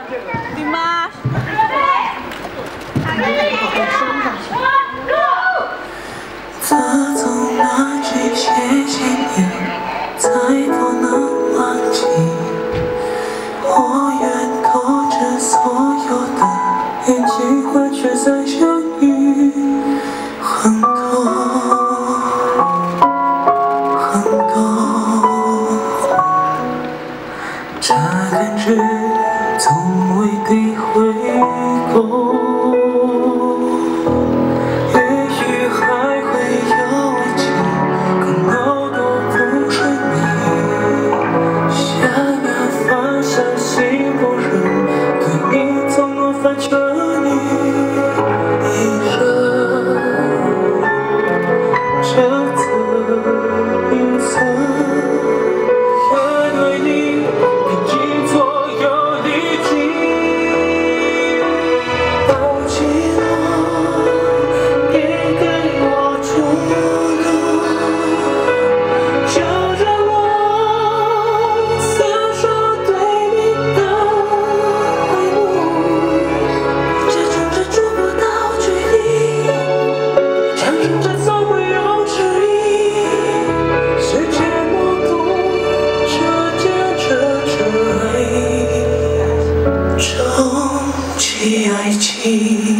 你妈。 自从那句谢谢你，再不能忘记。我愿透支所有的运气，换取再相遇。很多很多，这感觉从未体会过。 翻着你一生，这次一次，也对你拼尽所有力气。抱紧我，别给我出路，就让我诉说对你的爱慕。 爱情，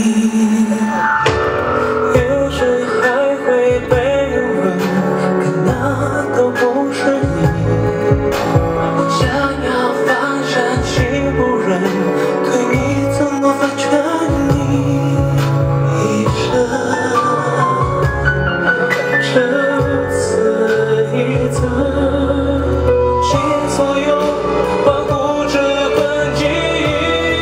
也许还会被人问，可那都不是你。想要放下心不忍，对你怎么反劝你一生？这次一次，尽所有保护这份记忆。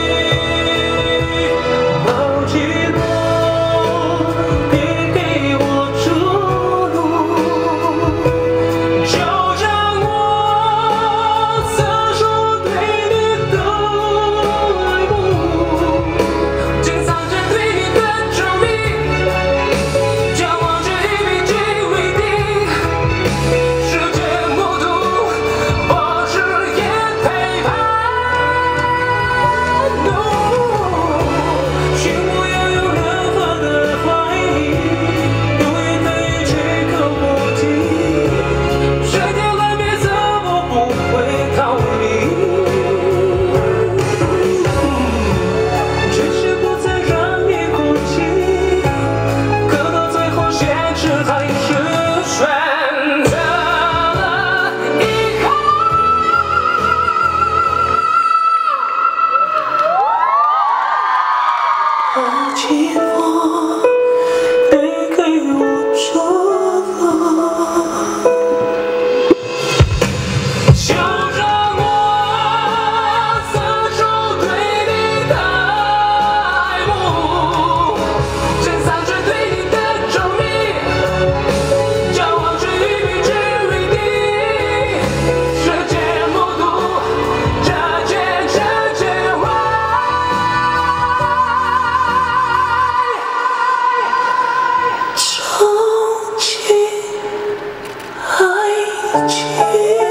抱紧我，别给我说了，就让我诉说对你的爱慕，珍藏着对你的着迷，骄傲着与你之为敌，世界目睹这件爱。 憧憬爱情。